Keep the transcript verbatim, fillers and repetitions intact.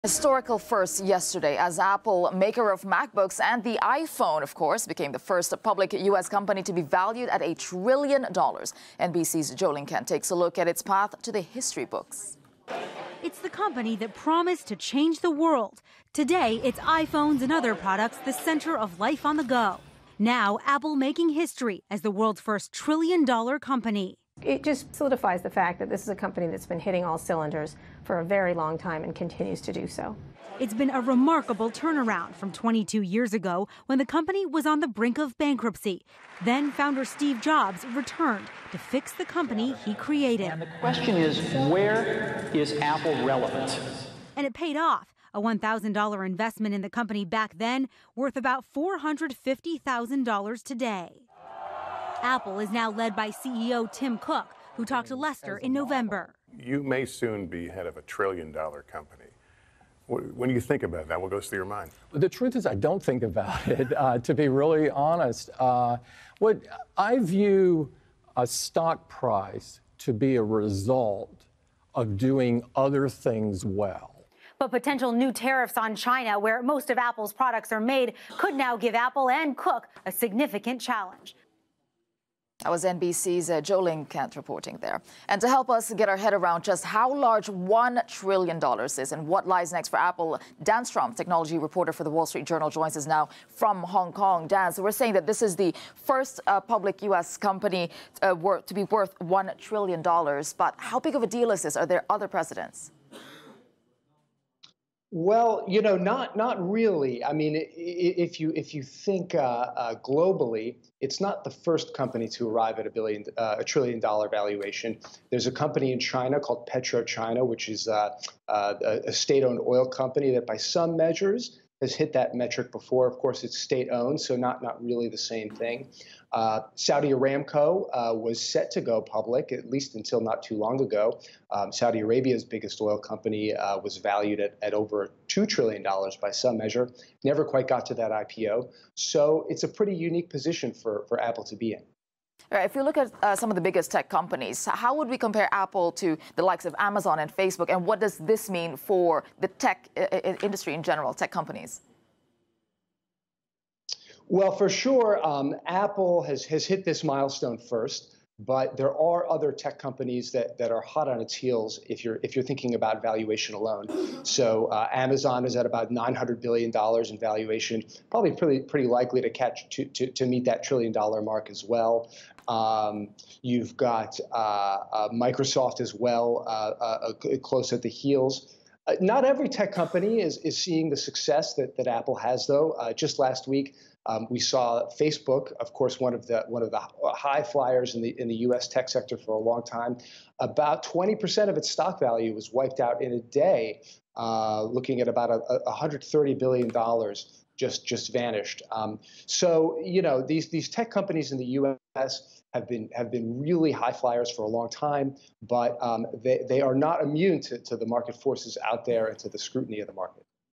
Historical first yesterday as Apple, maker of Macbooks and the iPhone, of course, became the first public U S company to be valued at a trillion dollars. N B C's Jolene Kent takes a look at its path to the history books. It's the company that promised to change the world. Today, it's iPhones and other products the center of life on the go. Now, Apple making history as the world's first trillion dollar company. It just solidifies the fact that this is a company that's been hitting all cylinders for a very long time and continues to do so. It's been a remarkable turnaround from twenty-two years ago when the company was on the brink of bankruptcy. Then founder Steve Jobs returned to fix the company he created. And the question is, where is Apple relevant? And it paid off. A one thousand dollar investment in the company back then worth about four hundred fifty thousand dollars today. Apple is now led by C E O Tim Cook, who talked to Lester in November. You may soon be head of a trillion dollar company. When you think about that, what goes through your mind? The truth is I don't think about it, uh, to be really honest. Uh, what I view a stock price to be a result of doing other things well. But potential new tariffs on China, where most of Apple's products are made, could now give Apple and Cook a significant challenge. That was N B C's uh, Jolene Kent reporting there. And to help us get our head around just how large one trillion dollars is and what lies next for Apple, Dan Strom, technology reporter for the Wall Street Journal, joins us now from Hong Kong. Dan, so we're saying that this is the first uh, public U S company uh, worth, to be worth one trillion dollars. But how big of a deal is this? Are there other precedents? Well, you know, not not really. I mean, if you if you think uh, uh, globally, it's not the first company to arrive at a billion, uh, a trillion dollar valuation. There's a company in China called PetroChina, which is uh, uh, a state-owned oil company that, by some measures, has hit that metric before. Of course, it's state-owned, so not not really the same thing. Uh, Saudi Aramco uh, was set to go public, at least until not too long ago. Um, Saudi Arabia's biggest oil company uh, was valued at, at over two trillion dollars by some measure. Never quite got to that I P O. So it's a pretty unique position for, for Apple to be in. All right, if you look at uh, some of the biggest tech companies, how would we compare Apple to the likes of Amazon and Facebook? And what does this mean for the tech uh, industry in general, tech companies? Well, for sure, um, Apple has, has hit this milestone first, but there are other tech companies that, that are hot on its heels if you're if you're thinking about valuation alone. So uh, Amazon is at about nine hundred billion dollars in valuation, probably pretty, pretty likely to catch to, to, to meet that trillion dollar mark as well. Um, you've got uh, uh, Microsoft as well, uh, uh, close at the heels. Uh, not every tech company is, is seeing the success that, that Apple has, though. Uh, just last week, um, we saw Facebook, of course, one of the one of the high flyers in the in the U S tech sector for a long time. About twenty percent of its stock value was wiped out in a day, uh, looking at about a, a one hundred thirty billion dollars just just vanished. Um, so, you know, these these tech companies in the U S have been have been really high flyers for a long time, but um, they, they are not immune to, to the market forces out there and to the scrutiny of the market.